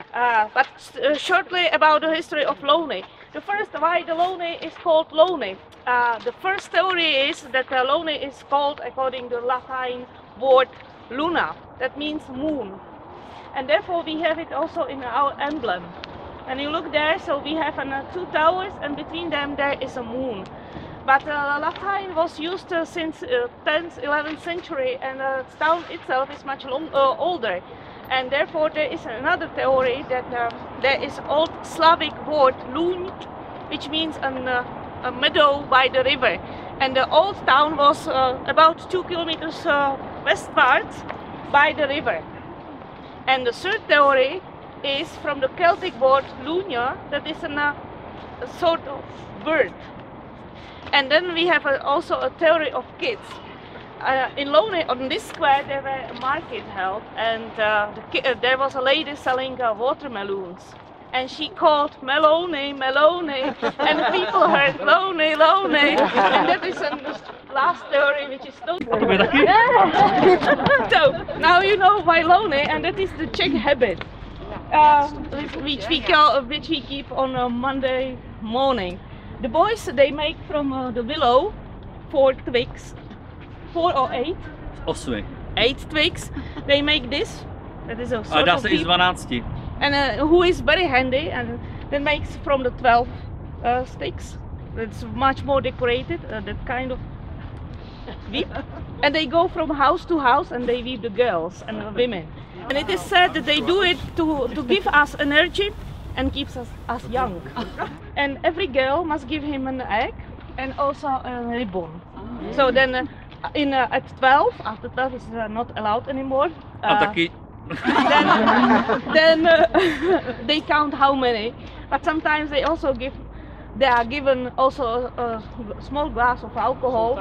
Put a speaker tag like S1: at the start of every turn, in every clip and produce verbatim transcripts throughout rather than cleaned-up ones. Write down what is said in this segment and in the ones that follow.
S1: Uh, but uh, shortly about the history of Lone. The first, why the Lone is called Lone. Uh, the first theory is that uh, Lone is called according to the Latin word luna, that means moon. And therefore we have it also in our emblem. When you look there, so we have uh, two towers, and between them there is a moon. But uh, Latin was used uh, since uh, tenth, eleventh century, and uh, the town itself is much long, uh, older. And therefore there is another theory that uh, there is old Slavic word lun, which means an, uh, a meadow by the river. And the old town was uh, about two kilometers uh, westwards by the river. And the third theory is from the Celtic word lunia, that is an, uh, a sort of bird. And then we have a, also a theory of kids. Uh, in Lone, on this square, there were a market held, and uh, the, uh, there was a lady selling uh, watermelons. And she called Melone, Melone, and the people heard Lone, Lone. And that is the last theory, which is so. So now you know why Lone, and that is the Czech habit, uh, which we call, which we keep on a Monday morning. The boys, they make from uh, the willow four twigs. Four or eight?
S2: Osmi.
S1: Eight twigs. They make this. That is a sort
S2: A dá
S1: of
S2: se i z dvanácti.
S1: And uh, who is very handy, and then makes from the twelve uh, sticks. It's much more decorated, uh, that kind of weave. And they go from house to house and they weave the girls and the women. And it is said that they do it to, to give us energy and keeps us, us young. And every girl must give him an egg and also a ribbon. So then uh, in uh, at twelve, after twelve is uh, not allowed anymore.
S2: A
S1: Uh,
S2: taky.
S1: then then uh, they count how many. But sometimes they also give, they are given also a, a small glass of alcohol.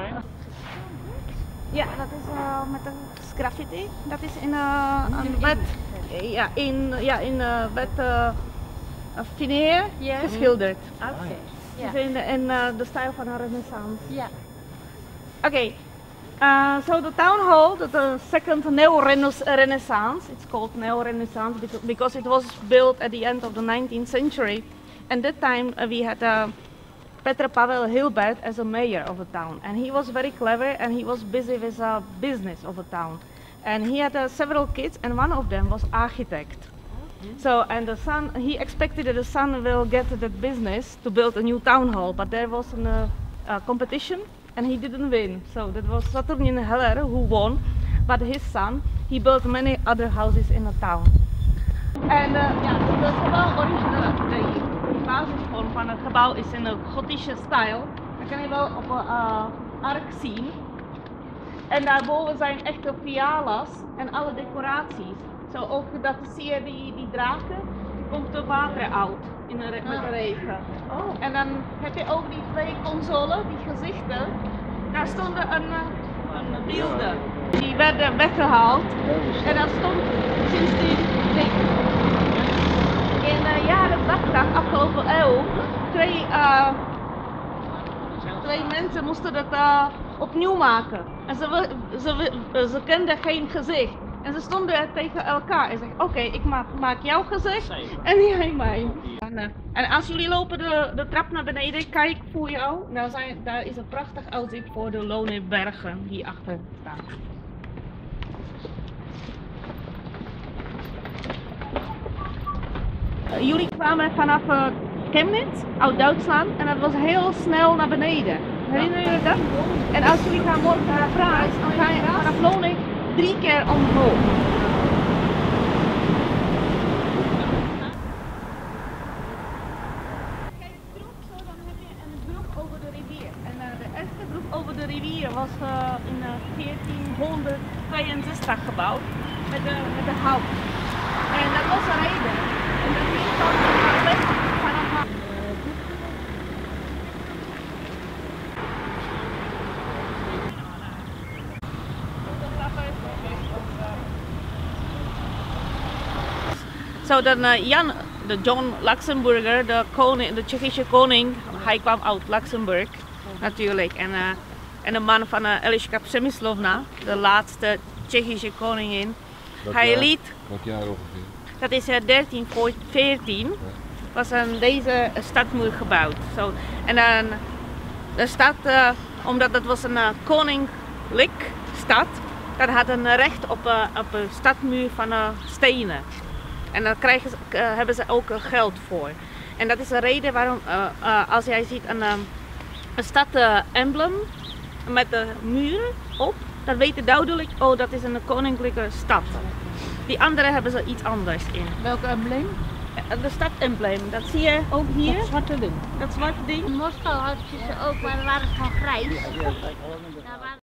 S1: Ja, dat is uh, met een graffiti. Dat is in uh, een wet, ja, in, ja, in uh, wet uh, veneer
S3: Yeah.
S1: geschilderd.
S3: Okay.
S1: Dus
S3: Yeah.
S1: in, in uh, de stijl van een renaissance.
S3: Yeah.
S1: Okay, uh, so the town hall, the, the second neo-renaissance, it's called neo-renaissance because, because it was built at the end of the nineteenth century. And that time uh, we had uh, Petr Pavel Hilbert as a mayor of the town, and he was very clever and he was busy with a business of the town. And he had uh, several kids, and one of them was architect. So, and the son, he expected that the son will get that business to build a new town hall, but there was a uh, uh, competition and he didn't win. So that was Saturnin Heller who won, but his son, he built many other houses in the town. En uh, ja, het gebouw origineel, de basisvorm van het gebouw is in een gotische stijl. Dat kan je wel op een uh, ark zien. En daarboven zijn echte pialas en alle decoraties. Zo ook dat zie je die, die draken, komt de water uit in de, met de regen. Oh. En dan heb je ook die twee consoles, die gezichten. Daar stonden een, een beelden. Die werden weggehaald. En daar stond sindsdien niks. In de jaren tachtig, afgelopen eeuw, twee, uh, twee mensen moesten dat uh, opnieuw maken. En ze, ze, ze kenden geen gezicht. En ze stonden tegen elkaar en zeiden, oké, okay, ik maak, maak jouw gezicht en jij mij. En, uh, en als jullie lopen de, de trap naar beneden, kijk voor jou, nou zijn, daar is een prachtig uitzicht voor de Lonebergen die achter staan. Uh, jullie kwamen vanaf uh, Chemnitz, uit Duitsland, en dat was heel snel naar beneden. Herinner je dat? En als jullie gaan morgen naar Praag, dan ga je vanaf Lone drie keer omhoog. Kijk, brug, zo dan heb je een brug over de rivier. En uh, de eerste brug over de rivier was uh, in uh, veertienhonderdtweeënzestig gebouwd met de, met de hout. En dat was een reden. En dat ging van naar west vanaf. Zo dan uh, Jan, de John Luxemburger, de koning, de Tsjechische koning, hij kwam uit Luxemburg natuurlijk. En, uh, en de man van uh, Eliška Přemyslovna, de laatste Tsjechische koningin.
S4: Dat
S1: hij
S4: jaar,
S1: liet,
S4: Welk jaar ongeveer?
S1: Dat is in dertien veertien was aan deze stadmuur gebouwd. Zo. En dan de stad, uh, omdat het was een uh, koninklijk stad, dat had een recht op, uh, op een stadmuur van uh, stenen. En daar krijgen ze, uh, hebben ze ook uh, geld voor. En dat is de reden waarom, uh, uh, als jij ziet een, um, een stad uh, emblem met de muren op, dan weet je duidelijk, oh dat is een koninklijke stad. Die andere hebben ze iets anders in.
S2: Welk embleem?
S1: De stad-embleem, dat zie je ook hier.
S2: Dat zwarte ding.
S1: Dat zwarte ding.
S3: In Moskou hadden ze ze ook, maar we waren van grijs. Daar waren